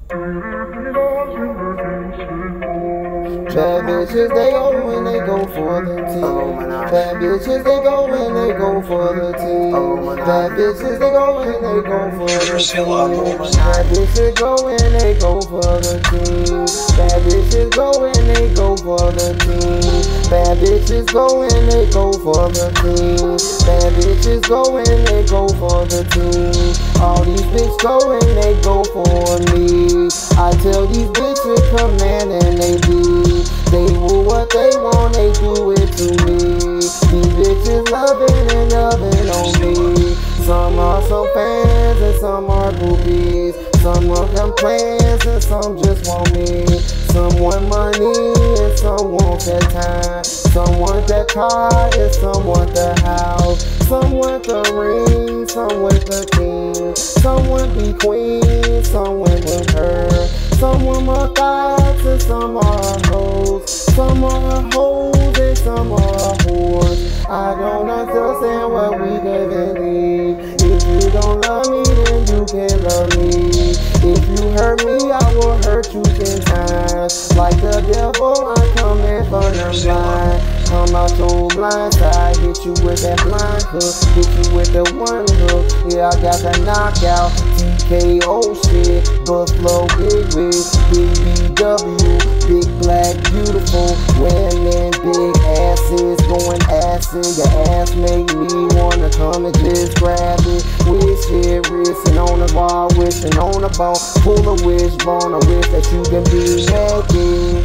Bad bitches, they go when they go for the team. Bad bitches, they go when they go for the team. Bad bitches, they go when they go for the team. Bad bitches go when they go for the team. Bad bitches go when they go for the team. Bad bitches go when they go for the team. Bad bitches go when they go for the team. All these bitches go when they go for me. I tell these bitches command and they do. They do what they want, they do it to me. These bitches loving and loving on me. Some are some fans and some are groupies. Some of them plans and some just want me. Some want money and some want that time. Some want that car and some want the house. Some want the ring, some want the king. Some want be queen, some want with her. Some want my thoughts and some are hoes. Some are hoes and some are whores. I don't understand what we live in. If you don't love me, then you can't love me. If you hurt me, I will hurt you 10 times. Like the devil, I come in for the blind. Come out your blind side, hit you with that blind hook. Hit you with the one hook. Yeah, I got that knockout. TKO shit. Buffalo big wig, BBW, big black beautiful women, big asses going acid. Your ass make me wanna come and just grab it. Wish it, written on the wall, wishing on the bone. Pull a wishbone, I wish that you can be naked.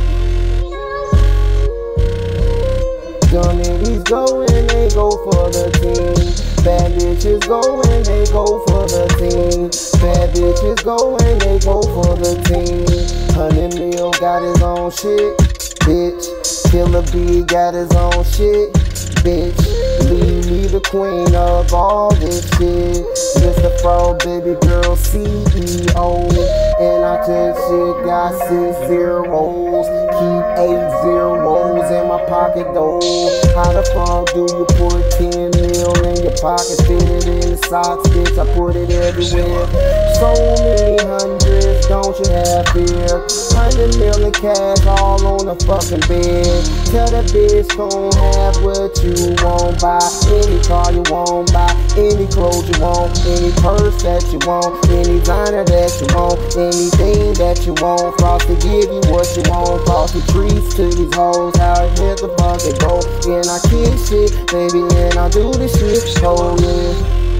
Dummies go when they go for the team. Bad bitches go when they go for the team. Bad bitches go when they go for the team. 100 Mil got his own shit, bitch. Killer B got his own shit, bitch. Leave me the queen of all this shit. Mr. Fro, baby girl, CEO. And I take shit, got 6 zeros. Keep 8 zeros in my pocket though. How the fuck do you put 10 mil in your pocket? Fit it in the socks, bitch, I put it everywhere. So many hundreds, don't you have fear? 100 million cash all on the fucking bed. Tell that bitch gon' have what you want. Buy any car you want, buy any clothes you want, any purse that you want, any designer that you want, anything that you want. Frosty give you what you want. Frosty treats to these hoes, how it hit the fuck it go. And I kick shit, baby, and I do this shit, oh yeah.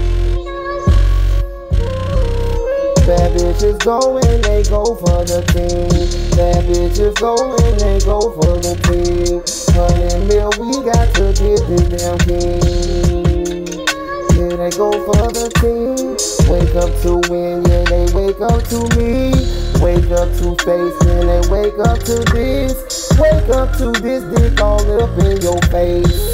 Bad bitches go when they go for the team. Bad bitches go when they go for the team. 100 mil, we got to get this damn king. Yeah, they go for the team. Wake up to win, yeah, they wake up to me. Wake up to face, and they wake up to this. Wake up to this dick all up in your face.